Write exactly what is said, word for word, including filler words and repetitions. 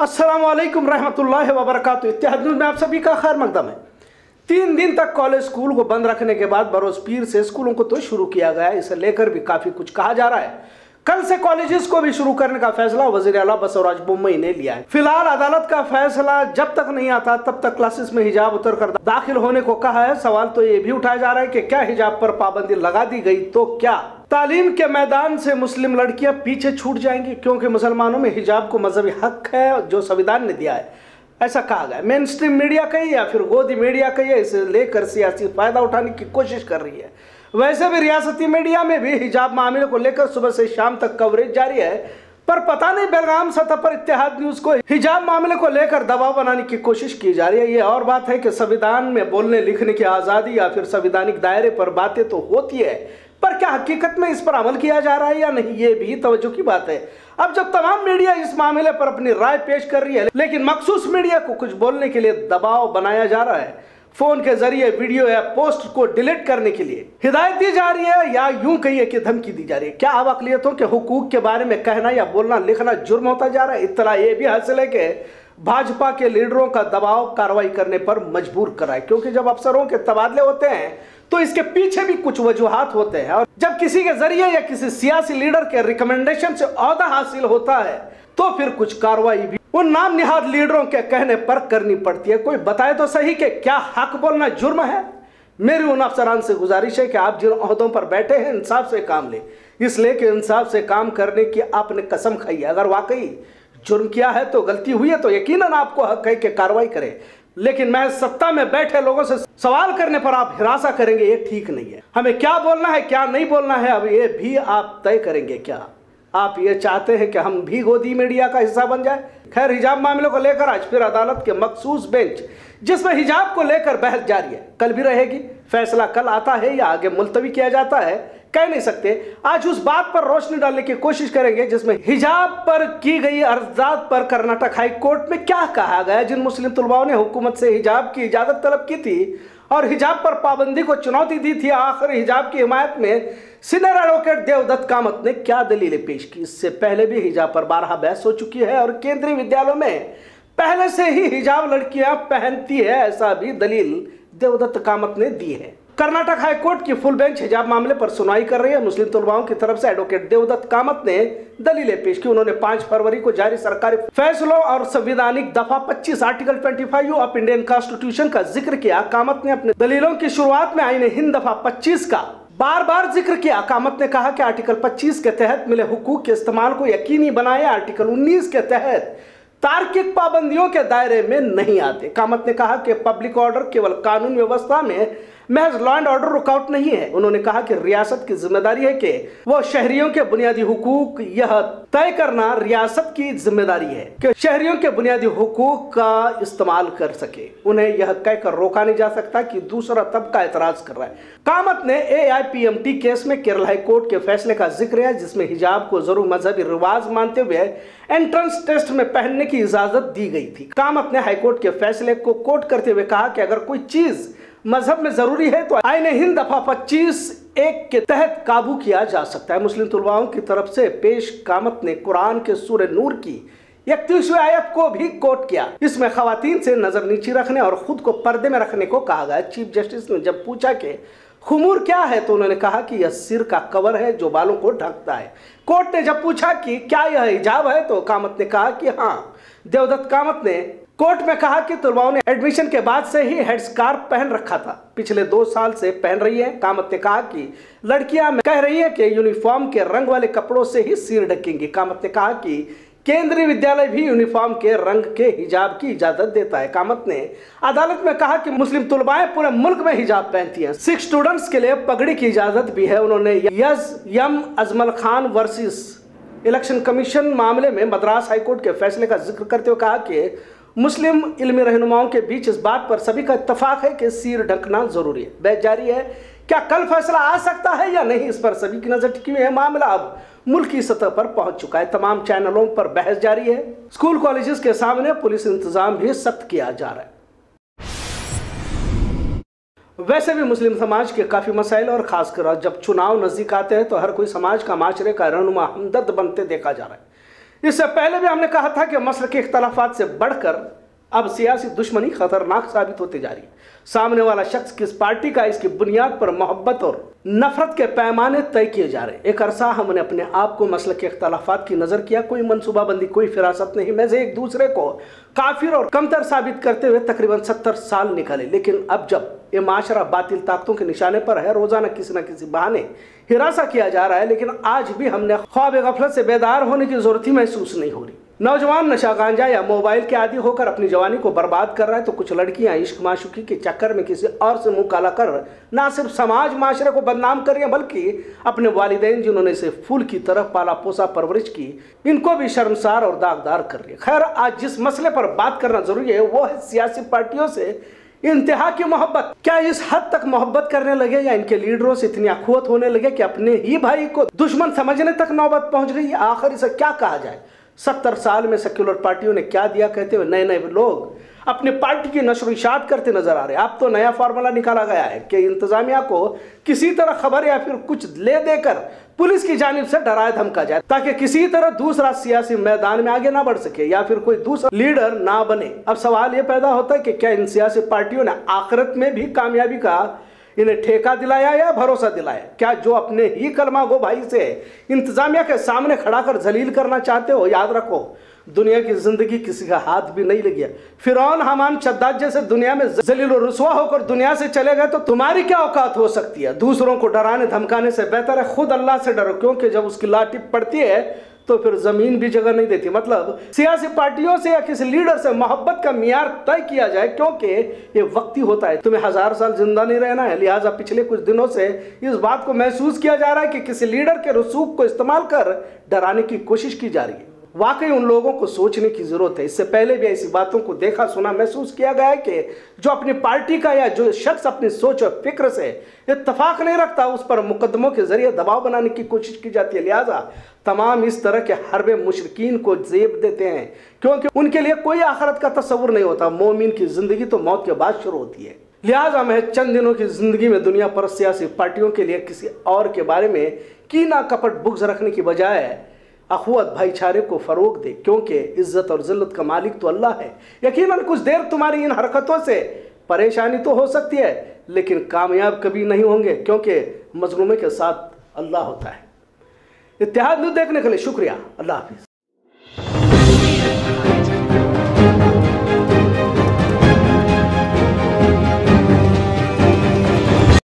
अस्सलाम वालेकुम रहमतुल्लाहि व बरकातुहू। इत्तेहाद न्यूज़ में आप सभी का खैर मकदम है। तीन दिन तक कॉलेज स्कूल को बंद रखने के बाद बरोज पीर से स्कूलों को तो शुरू किया गया, इसे लेकर भी काफी कुछ कहा जा रहा है। कल से कॉलेजेस को भी शुरू करने का फैसला वजीर आला बसवराज बोम्मई ने लिया है। फिलहाल अदालत का फैसला जब तक नहीं आता तब तक क्लासेस में हिजाब उतर कर दाखिल होने को कहा है। सवाल तो ये भी उठाया जा रहा है कि क्या हिजाब पर पाबंदी लगा दी गई तो क्या तालीम के मैदान से मुस्लिम लड़कियां पीछे छूट जाएंगी, क्योंकि मुसलमानों में हिजाब को मजहबी हक है जो संविधान ने दिया है, ऐसा कहा गया। मेन स्ट्रीम मीडिया कही या फिर गोदी मीडिया कही, इसे लेकर सियासी फायदा उठाने की कोशिश कर रही है। वैसे भी रियासती मीडिया में भी हिजाब मामले को लेकर सुबह से शाम तक कवरेज जारी है, पर पता नहीं बेलगाम सतह पर इत्तेहाद न्यूज को हिजाब मामले को लेकर दबाव बनाने की कोशिश की जा रही है। ये और बात है कि संविधान में बोलने लिखने की आजादी या फिर संवैधानिक दायरे पर बातें तो होती है, पर क्या हकीकत में इस पर अमल किया जा रहा है या नहीं, ये भी तवज्जो की बात है। अब जब तमाम मीडिया इस मामले पर अपनी राय पेश कर रही है, लेकिन मखसूस मीडिया को कुछ बोलने के लिए दबाव बनाया जा रहा है, फोन के जरिए वीडियो या पोस्ट को डिलीट करने के लिए हिदायत दी जा रही है, या यूं कहिए कि धमकी दी जा रही है। क्या अब अक़लियतों के हुकूक के बारे में कहना या बोलना लिखना जुर्म होता जा रहा है? इत्तला ये भी हासिल है कि भाजपा के लीडरों का दबाव कार्रवाई करने पर मजबूर कराए, क्योंकि जब अफसरों के तबादले होते हैं तो इसके पीछे भी कुछ वजूहात होते हैं, और जब किसी के जरिए या किसी सियासी लीडर के रिकमेंडेशन से ओहदा हासिल होता है तो फिर कुछ कार्रवाई भी उन नाम निहाद लीडरों के कहने पर करनी पड़ती है। कोई बताए तो सही कि क्या हक बोलना जुर्म है? मेरी उन अफसरान से गुजारिश है कि आप जिन ओहदों पर बैठे हैं इंसाफ से काम लें, इसलिए कि इंसाफ से काम करने की आपने कसम खाई है। अगर वाकई जुर्म किया है तो गलती हुई है तो यकीनन आपको हक है कि कार्रवाई करें, लेकिन मैं सत्ता में बैठे लोगों से सवाल करने पर आप हिरासा करेंगे, ये ठीक नहीं है। हमें क्या बोलना है क्या नहीं बोलना है अब ये भी आप तय करेंगे। क्या आप ये चाहते हैं कि हम भी गोदी मीडिया का हिस्सा बन जाए? खैर, हिजाब मामले को लेकर आज फिर अदालत के मखसूस बेंच जिसमें हिजाब को लेकर बहस जारी है, कल भी रहेगी। फैसला कल आता है या आगे मुलतवी किया जाता है कह नहीं सकते। आज उस बात पर रोशनी डालने की कोशिश करेंगे जिसमें हिजाब पर की गई अर्जात पर कर्नाटक हाई कोर्ट में क्या कहा गया। जिन मुस्लिम तुलबाओं ने हुकूमत से हिजाब की इजाजत तलब की थी और हिजाब पर पाबंदी को चुनौती दी थी, आखिर हिजाब की हिमायत में सीनियर एडवोकेट देवदत्त कामत ने क्या दलीलें पेश की। इससे पहले भी हिजाब पर बारहा बहस हो चुकी है और केंद्रीय विद्यालयों में पहले से ही हिजाब लड़कियां पहनती है, ऐसा भी दलील देवदत्त कामत ने दी है। कर्नाटक हाईकोर्ट की फुल बेंच हिजाब मामले पर सुनवाई कर रही है। मुस्लिम तुलबाओं की तरफ से एडवोकेट देवदत्त कामत ने दलीलें पेश की। उन्होंने पांच फरवरी को जारी सरकारी फैसलों और संवैधानिक दफा पच्चीस आर्टिकल पच्चीस ऑफ इंडियन कॉन्स्टिट्यूशन का जिक्र किया। कामत ने अपने दलीलों की शुरुआत में आईन हिंद दफा पच्चीस का बार बार जिक्र किया। कामत ने कहा कि आर्टिकल पच्चीस के तहत मिले हुकूक के इस्तेमाल को यकीनी बनाए, आर्टिकल उन्नीस के तहत तार्किक पाबंदियों के दायरे में नहीं आते। कामत ने कहा कि पब्लिक ऑर्डर केवल कानून व्यवस्था में महज लॉ एंड ऑर्डर रुकावट नहीं है। उन्होंने कहा कि रियासत की जिम्मेदारी है कि वो शहरियों के बुनियादी हुकूक यह तय करना रियासत की जिम्मेदारी है कि शहरियों के बुनियादी हुकूक का इस्तेमाल कर सके। उन्हें यह कहकर रोका नहीं जा सकता कि दूसरा तबका एतराज कर रहा है। कामत ने A I P M T case में केरल हाई कोर्ट के फैसले का जिक्र है, जिसमें हिजाब को जरूर मजहबी रिवाज मानते हुए एंट्रेंस टेस्ट में पहनने की इजाजत दी गई थी। कामत ने हाईकोर्ट के फैसले को कोट करते हुए कहा कि अगर कोई चीज मजहब में जरूरी है तो आईन हिंद दफा पच्चीस एक के तहत काबू किया जा सकता है। मुस्लिम तुलबाओं की तरफ से पेश कामत ने कुरान के सूरे नूर की इकतीसवीं आयत को भी कोट किया। इसमें खवातीन से नजर नीची रखने और खुद को पर्दे में रखने को कहा गया। चीफ जस्टिस ने जब पूछा कि खुमूर क्या है तो उन्होंने कहा कि यह सिर का कवर है जो बालों को ढकता है। कोर्ट ने जब पूछा कि क्या यह हिजाब है तो कामत ने कहा कि हाँ। देवदत्त कामत ने कोर्ट में कहा कि तुलबाओं ने एडमिशन के बाद से ही हेड स्कार्फ पहन रखा था, पिछले दो साल से पहन रही है। कामत ने कहा कि लड़कियां कह रही है कि यूनिफॉर्म के रंग वाले कपड़ों से ही सिर ढकेंगी। कामत ने कहा कि केंद्रीय विद्यालय भी यूनिफॉर्म के रंग के हिजाब की इजाजत देता है। कामत ने अदालत में कहा कि मुस्लिम तुलबाएं पूरे मुल्क में हिजाब पहनती हैं। सिख स्टूडेंट्स के लिए पगड़ी की इजाजत भी है। उन्होंने S M Ajmal Khan versus election commission मामले में मद्रास हाईकोर्ट के फैसले का जिक्र करते हुए कहा कि मुस्लिम इल्मी रहनुमाओं के बीच इस बात पर सभी का इत्तफाक है कि सिर ढकना जरूरी है। बहस जारी है, क्या कल फैसला आ सकता है या नहीं, इस पर सभी की नजर टिकी हुई है। मामला अब मुल्क की सतह पर पहुंच चुका है। तमाम चैनलों पर बहस जारी है। स्कूल कॉलेजेस के सामने पुलिस इंतजाम भी सख्त किया जा रहा है। वैसे भी मुस्लिम समाज के काफी मसाइल और खासकर जब चुनाव नजदीक आते हैं तो हर कोई समाज का माशरे का रहनुमा हमदर्द बनते देखा जा रहा है। इससे पहले भी हमने कहा था कि मसले के इख्तलाफात से बढ़कर अब सियासी दुश्मनी खतरनाक साबित होती जा रही है। सामने वाला शख्स किस पार्टी का, इसकी बुनियाद पर मोहब्बत और नफरत के पैमाने तय किए जा रहे हैं। एक अरसा हमने अपने आप को मसले के इख्तलाफात की नजर किया, कोई मनसूबाबंदी, कोई फिरासत नहीं, में से एक दूसरे को काफिर और कमतर साबित करते हुए तकरीबन सत्तर साल निकाले। लेकिन अब जब ये माशरा बातिल ताकतों के निशाने पर है, रोजाना किसी न किसी बहाने हिरासा किया जा रहा है, लेकिन आज भी हमने ख्वाब गफलत से बेदार होने की जरूरत ही महसूस नहीं हो रही। नौजवान नशा गांजा या मोबाइल के आदी होकर अपनी जवानी को बर्बाद कर रहा है, तो कुछ लड़कियां इश्क माशुकी के चक्कर में किसी और से मुंह काला कर ना सिर्फ समाज माशरे को बदनाम कर रही है, बल्कि अपने वालिदैन जिन्होंने इसे फूल की तरफ पाला पोसा परवरिश की, इनको भी शर्मसार और दागदार कर रही है। खैर, आज जिस मसले पर बात करना जरूरी है वो है सियासी पार्टियों से इंतहा की मोहब्बत। क्या इस हद तक मोहब्बत करने लगे या इनके लीडरों से इतनी अखुवत होने लगे कि अपने ही भाई को दुश्मन समझने तक नौबत पहुंच गई। आखिर इसे क्या कहा जाए। सत्तर साल में सेक्युलर पार्टियों ने क्या दिया कहते हुए नए नए लोग अपनी पार्टी की नशर इशात करते नजर आ रहे हैं। अब तो नया फार्मूला निकाला गया है कि इंतजामिया को किसी तरह खबर या फिर कुछ ले देकर पुलिस की जानिब से डराया धमका जाए, ताकि किसी तरह दूसरा सियासी मैदान में आगे ना बढ़ सके या फिर कोई दूसरा लीडर ना बने। अब सवाल ये पैदा होता है कि क्या इन सियासी पार्टियों ने आखिरत में भी कामयाबी का इन्हें ठेका दिलाया या भरोसा दिलाया? क्या जो अपने ही कलमा गो भाई से इंतजामिया के सामने खड़ा कर जलील करना चाहते हो? याद रखो, दुनिया की जिंदगी किसी का हाथ भी नहीं लगी। फिरौन, हमान, शद्दाद जैसे दुनिया में जलील और रुसवा होकर दुनिया से चले गए तो तुम्हारी क्या औकात हो सकती है? दूसरों को डराने धमकाने से बेहतर है खुद अल्लाह से डरो, क्योंकि जब उसकी लाठी पड़ती है तो फिर जमीन भी जगह नहीं देती। मतलब सियासी पार्टियों से या किसी लीडर से मोहब्बत का मियार तय किया जाए, क्योंकि ये वक्ती होता है। तुम्हें हजार साल जिंदा नहीं रहना है, लिहाजा पिछले कुछ दिनों से इस बात को महसूस किया जा रहा है कि किसी लीडर के रसूख को इस्तेमाल कर डराने की कोशिश की जा रही है। वाकई उन लोगों को सोचने की जरूरत है। इससे पहले भी ऐसी बातों को देखा सुना महसूस किया गया है कि जो अपनी पार्टी का या जो शख्स अपनी सोच और फिक्र से इत्तफाक नहीं रखता, उस पर मुकदमों के जरिए दबाव बनाने की कोशिश की जाती है। लिहाजा तमाम इस तरह के हरबे मुशरिकीन को जेब देते हैं, क्योंकि उनके लिए कोई आखिरत का तस्वुर नहीं होता। मोमिन की जिंदगी तो मौत के बाद शुरू होती है। लिहाजा मैं चंद दिनों की जिंदगी में दुनिया पर सियासी पार्टियों के लिए किसी और के बारे में कीना कपट बुग्ज रखने की बजाय अखुवत भाईचारे को फरोग दे, क्योंकि इज्जत और जिल्लत का मालिक तो अल्लाह है। यकीनन कुछ देर तुम्हारी इन हरकतों से परेशानी तो हो सकती है, लेकिन कामयाब कभी नहीं होंगे, क्योंकि मजलूमे के साथ अल्लाह होता है। इत्तेहाद न्यूज़ देखने के लिए शुक्रिया। अल्लाह हाफिज।